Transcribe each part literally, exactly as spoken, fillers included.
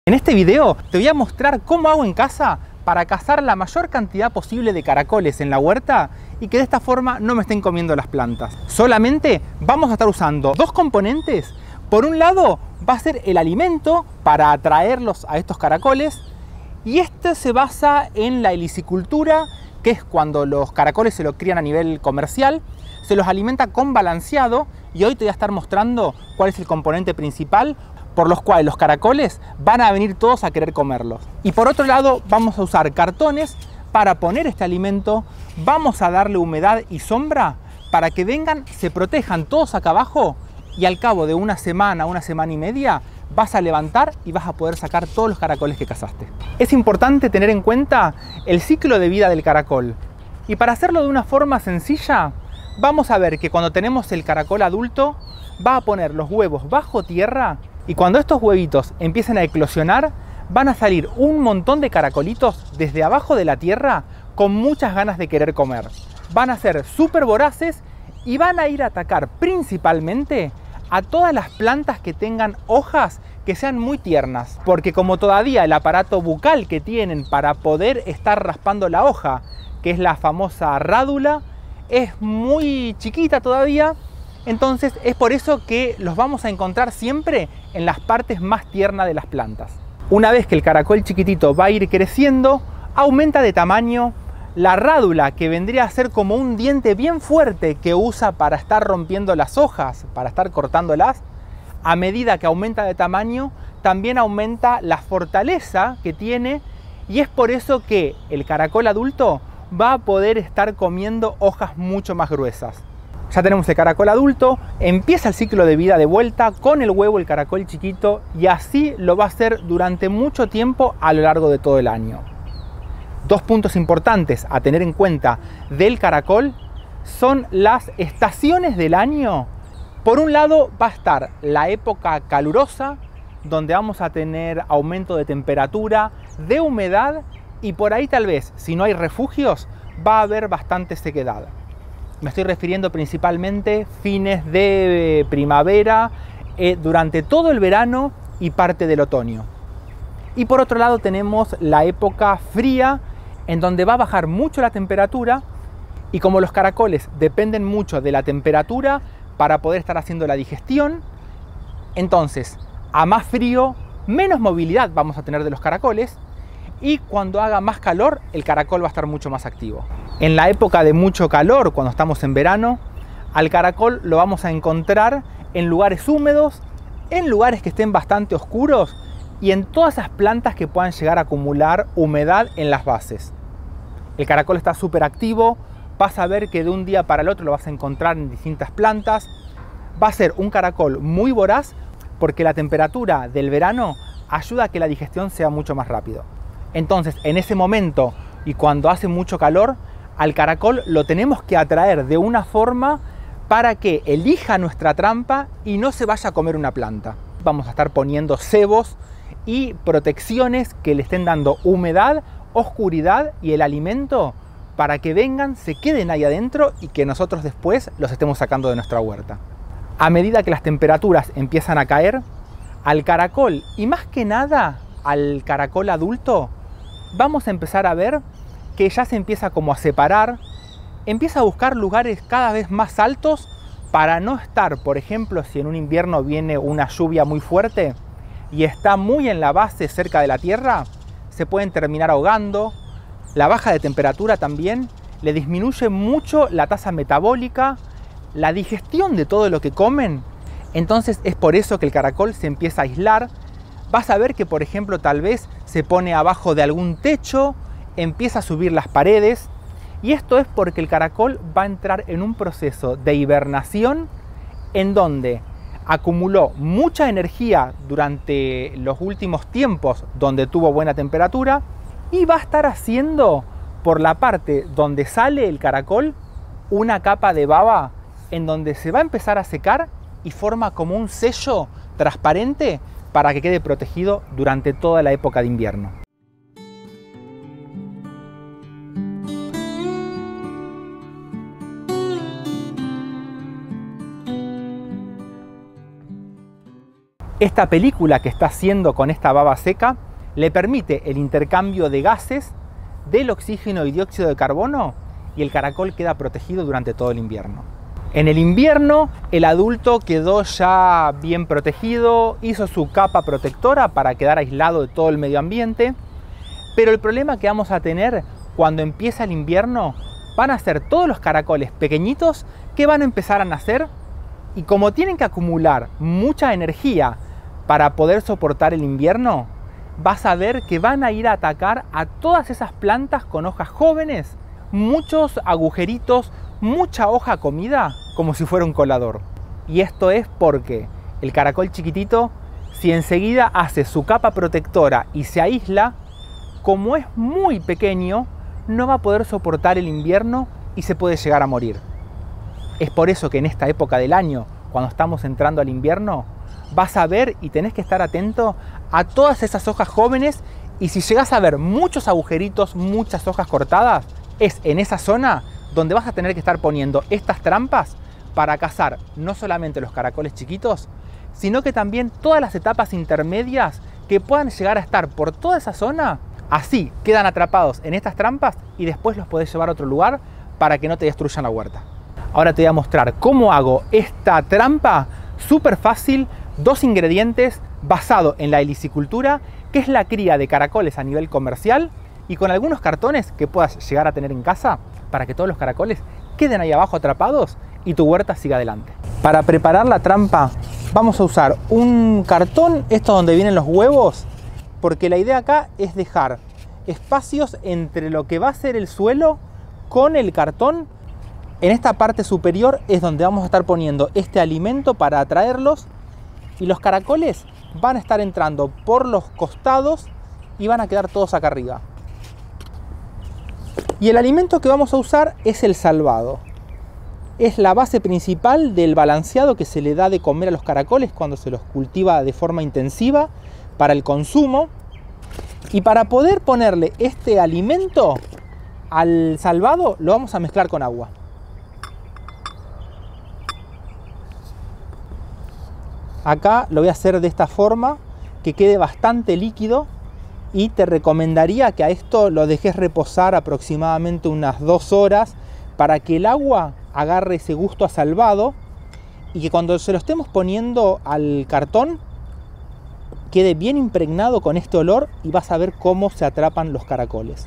En este video te voy a mostrar cómo hago en casa para cazar la mayor cantidad posible de caracoles en la huerta y que de esta forma no me estén comiendo las plantas. Solamente vamos a estar usando dos componentes. Por un lado va a ser el alimento para atraerlos a estos caracoles, y esto se basa en la helicicultura, que es cuando los caracoles se los crían a nivel comercial, se los alimenta con balanceado, y hoy te voy a estar mostrando cuál es el componente principal por los cuales los caracoles van a venir todos a querer comerlos. Y por otro lado vamos a usar cartones para poner este alimento, vamos a darle humedad y sombra para que vengan, se protejan todos acá abajo, y al cabo de una semana, una semana y media, vas a levantar y vas a poder sacar todos los caracoles que cazaste. Es importante tener en cuenta el ciclo de vida del caracol, y para hacerlo de una forma sencilla, vamos a ver que cuando tenemos el caracol adulto, va a poner los huevos bajo tierra, y cuando estos huevitos empiecen a eclosionar, van a salir un montón de caracolitos desde abajo de la tierra con muchas ganas de querer comer. Van a ser súper voraces y van a ir a atacar principalmente a todas las plantas que tengan hojas que sean muy tiernas, porque como todavía el aparato bucal que tienen para poder estar raspando la hoja, que es la famosa rádula, es muy chiquita todavía, entonces es por eso que los vamos a encontrar siempre en las partes más tiernas de las plantas. Una vez que el caracol chiquitito va a ir creciendo, aumenta de tamaño. La rádula, que vendría a ser como un diente bien fuerte que usa para estar rompiendo las hojas, para estar cortándolas, a medida que aumenta de tamaño, también aumenta la fortaleza que tiene, y es por eso que el caracol adulto va a poder estar comiendo hojas mucho más gruesas. Ya tenemos el caracol adulto, empieza el ciclo de vida de vuelta con el huevo, el caracol chiquito, y así lo va a hacer durante mucho tiempo a lo largo de todo el año. Dos puntos importantes a tener en cuenta del caracol son las estaciones del año. Por un lado va a estar la época calurosa, donde vamos a tener aumento de temperatura, de humedad, y por ahí tal vez, si no hay refugios, va a haber bastante sequedad. Me estoy refiriendo principalmente fines de primavera, eh, durante todo el verano y parte del otoño. Y por otro lado tenemos la época fría, en donde va a bajar mucho la temperatura, y como los caracoles dependen mucho de la temperatura para poder estar haciendo la digestión, entonces a más frío, menos movilidad vamos a tener de los caracoles, y cuando haga más calor, el caracol va a estar mucho más activo. En la época de mucho calor, cuando estamos en verano, al caracol lo vamos a encontrar en lugares húmedos, en lugares que estén bastante oscuros, y en todas esas plantas que puedan llegar a acumular humedad en las bases. El caracol está súper activo, vas a ver que de un día para el otro lo vas a encontrar en distintas plantas. Va a ser un caracol muy voraz, porque la temperatura del verano ayuda a que la digestión sea mucho más rápido. Entonces, en ese momento y cuando hace mucho calor, al caracol lo tenemos que atraer de una forma para que elija nuestra trampa y no se vaya a comer una planta. Vamos a estar poniendo cebos y protecciones que le estén dando humedad, oscuridad y el alimento para que vengan, se queden ahí adentro y que nosotros después los estemos sacando de nuestra huerta. A medida que las temperaturas empiezan a caer, al caracol, y más que nada al caracol adulto, vamos a empezar a ver que ya se empieza como a separar, empieza a buscar lugares cada vez más altos para no estar, por ejemplo, si en un invierno viene una lluvia muy fuerte y está muy en la base cerca de la tierra, se pueden terminar ahogando. La baja de temperatura también le disminuye mucho la tasa metabólica, la digestión de todo lo que comen. Entonces es por eso que el caracol se empieza a aislar. Vas a ver que, por ejemplo, tal vez se pone abajo de algún techo, empieza a subir las paredes, y esto es porque el caracol va a entrar en un proceso de hibernación en donde acumuló mucha energía durante los últimos tiempos donde tuvo buena temperatura, y va a estar haciendo por la parte donde sale el caracol una capa de baba en donde se va a empezar a secar y forma como un sello transparente para que quede protegido durante toda la época de invierno. Esta película que está haciendo con esta baba seca le permite el intercambio de gases del oxígeno y dióxido de carbono y el caracol queda protegido durante todo el invierno. En el invierno el adulto quedó ya bien protegido, hizo su capa protectora para quedar aislado de todo el medio ambiente, pero el problema que vamos a tener cuando empieza el invierno van a ser todos los caracoles pequeñitos que van a empezar a nacer y como tienen que acumular mucha energía para poder soportar el invierno, vas a ver que van a ir a atacar a todas esas plantas con hojas jóvenes, muchos agujeritos, mucha hoja comida, como si fuera un colador. Y esto es porque el caracol chiquitito, si enseguida hace su capa protectora y se aísla, como es muy pequeño, no va a poder soportar el invierno y se puede llegar a morir. Es por eso que en esta época del año, cuando estamos entrando al invierno, vas a ver y tenés que estar atento a todas esas hojas jóvenes y si llegas a ver muchos agujeritos, muchas hojas cortadas, es en esa zona donde vas a tener que estar poniendo estas trampas para cazar no solamente los caracoles chiquitos, sino que también todas las etapas intermedias que puedan llegar a estar por toda esa zona. Así quedan atrapados en estas trampas y después los podés llevar a otro lugar para que no te destruyan la huerta. Ahora te voy a mostrar cómo hago esta trampa súper fácil, dos ingredientes basado en la helicicultura, que es la cría de caracoles a nivel comercial y con algunos cartones que puedas llegar a tener en casa para que todos los caracoles queden ahí abajo atrapados y tu huerta siga adelante. Para preparar la trampa vamos a usar un cartón, esto donde vienen los huevos, porque la idea acá es dejar espacios entre lo que va a ser el suelo con el cartón. En esta parte superior es donde vamos a estar poniendo este alimento para atraerlos y los caracoles van a estar entrando por los costados y van a quedar todos acá arriba. Y el alimento que vamos a usar es el salvado. Es la base principal del balanceado que se le da de comer a los caracoles cuando se los cultiva de forma intensiva para el consumo. Y para poder ponerle este alimento al salvado lo vamos a mezclar con agua. Acá lo voy a hacer de esta forma, que quede bastante líquido y te recomendaría que a esto lo dejes reposar aproximadamente unas dos horas para que el agua agarre ese gusto a salvado y que cuando se lo estemos poniendo al cartón quede bien impregnado con este olor y vas a ver cómo se atrapan los caracoles.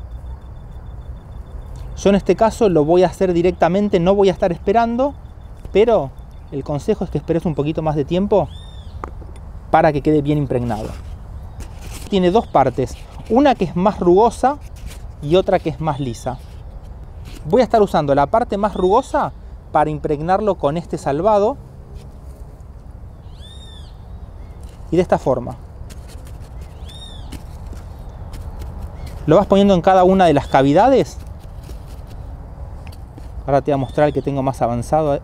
Yo en este caso lo voy a hacer directamente, no voy a estar esperando, pero el consejo es que esperes un poquito más de tiempo para que quede bien impregnado. Tiene dos partes, una que es más rugosa y otra que es más lisa. Voy a estar usando la parte más rugosa para impregnarlo con este salvado y de esta forma. Lo vas poniendo en cada una de las cavidades. Ahora te voy a mostrar el que tengo más avanzado.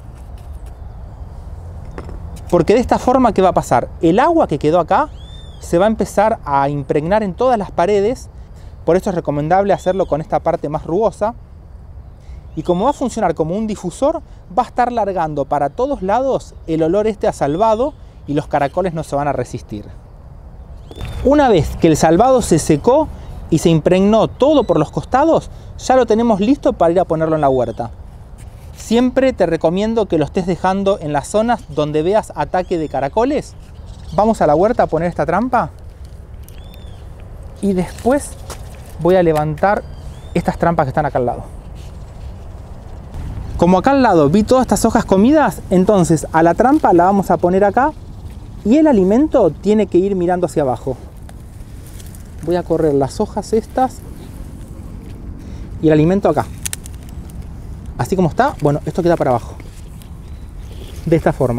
Porque de esta forma, ¿qué va a pasar? El agua que quedó acá se va a empezar a impregnar en todas las paredes. Por eso es recomendable hacerlo con esta parte más rugosa. Y como va a funcionar como un difusor, va a estar largando para todos lados el olor este a salvado y los caracoles no se van a resistir. Una vez que el salvado se secó y se impregnó todo por los costados, ya lo tenemos listo para ir a ponerlo en la huerta. Siempre te recomiendo que lo estés dejando en las zonas donde veas ataque de caracoles. Vamos a la huerta a poner esta trampa y después voy a levantar estas trampas que están acá al lado. Como acá al lado vi todas estas hojas comidas, entonces a la trampa la vamos a poner acá y el alimento tiene que ir mirando hacia abajo. Voy a correr las hojas estas y el alimento acá. Así como está, bueno, esto queda para abajo. De esta forma.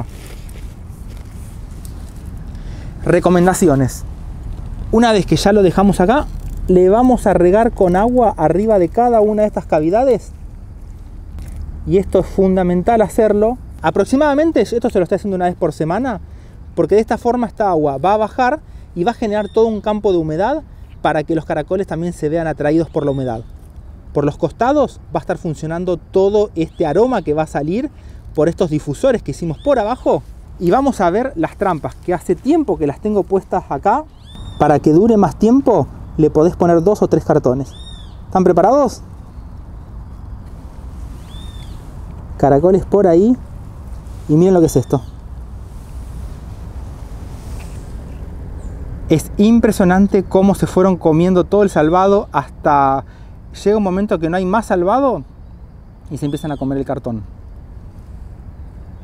Recomendaciones. Una vez que ya lo dejamos acá, le vamos a regar con agua arriba de cada una de estas cavidades. Y esto es fundamental hacerlo. Aproximadamente, esto se lo estoy haciendo una vez por semana, porque de esta forma esta agua va a bajar y va a generar todo un campo de humedad para que los caracoles también se vean atraídos por la humedad. Por los costados va a estar funcionando todo este aroma que va a salir por estos difusores que hicimos por abajo y vamos a ver las trampas, que hace tiempo que las tengo puestas acá. Para que dure más tiempo, le podés poner dos o tres cartones. ¿Están preparados? Caracoles por ahí. Y miren lo que es esto. Es impresionante cómo se fueron comiendo todo el salvado hasta llega un momento que no hay más salvado y se empiezan a comer el cartón.